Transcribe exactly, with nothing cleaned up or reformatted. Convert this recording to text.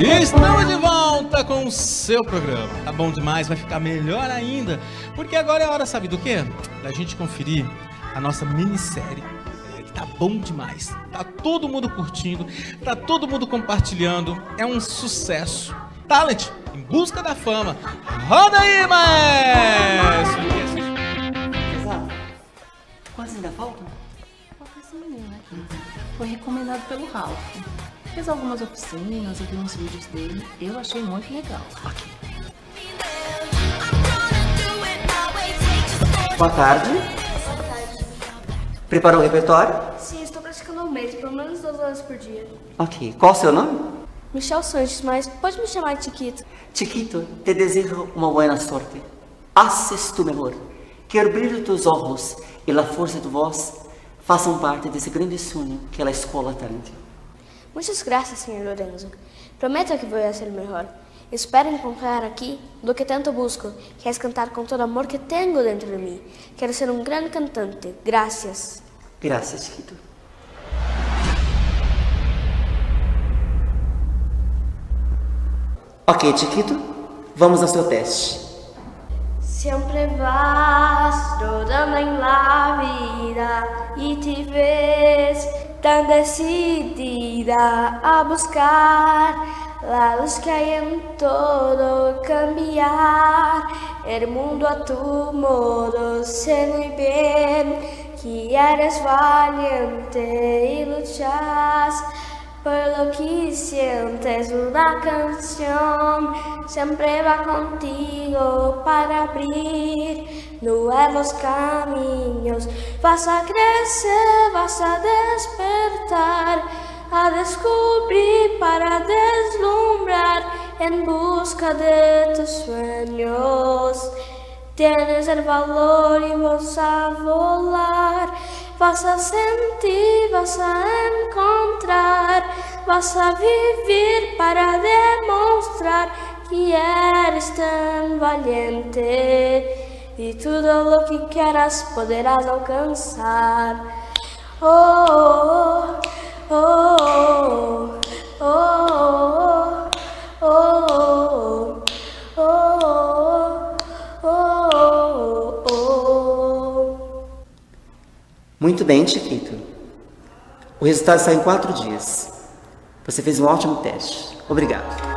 E estamos de volta com o seu programa. Tá bom demais, vai ficar melhor ainda, porque agora é hora, sabe do quê? Da gente conferir a nossa minissérie, que tá bom demais. Tá todo mundo curtindo, tá todo mundo compartilhando, é um sucesso. Talent, em busca da fama. Roda aí, maestro! Exato. Quantos ainda faltam? Falta esse menino aqui. Foi recomendado pelo Ralph. Fez algumas oficinas, eu vi uns vídeos dele. Eu achei muito legal. Ok. Boa tarde. Boa tarde. Preparou o repertório? Sim, estou praticando há um mês, pelo menos duas horas por dia. Ok. Qual o seu nome? Michel Sanches, mas pode me chamar de Chiquito. Chiquito, te desejo uma buena sorte. Haces tu mejor. Que o brilho de tus ojos e a força de tu voz façam parte desse grande sonho que é a Escola Talent. Muchas gracias, señor Lorenzo. Prometo que voy a ser mejor. Espero encontrar aquí lo que tanto busco, que es cantar con todo el amor que tengo dentro de mí. Quiero ser un gran cantante. Gracias. Gracias, Chiquito. Ok, Chiquito, vamos ao seu teste. Siempre vas rodando en la vida y te ves tan decidida a buscar la luz que hay en todo, cambiar el mundo a tu modo. Sé muy bien que eres valiente y luchas por lo que sientes. Una canción siempre va contigo para abrir nuevos caminos. Vas a crecer, vas a despertar, a descubrir para deslumbrar en busca de tus sueños. Tienes el valor y vas a volar. Vas a sentir, vas a encontrar, vas a vivir para demostrar que eres tan valiente y todo lo que quieras podrás alcanzar. Oh, oh, oh, oh, oh, oh, oh, oh, oh, oh. Muito bem, Chiquito. O resultado sai em quatro dias. Você fez um ótimo teste. Obrigado.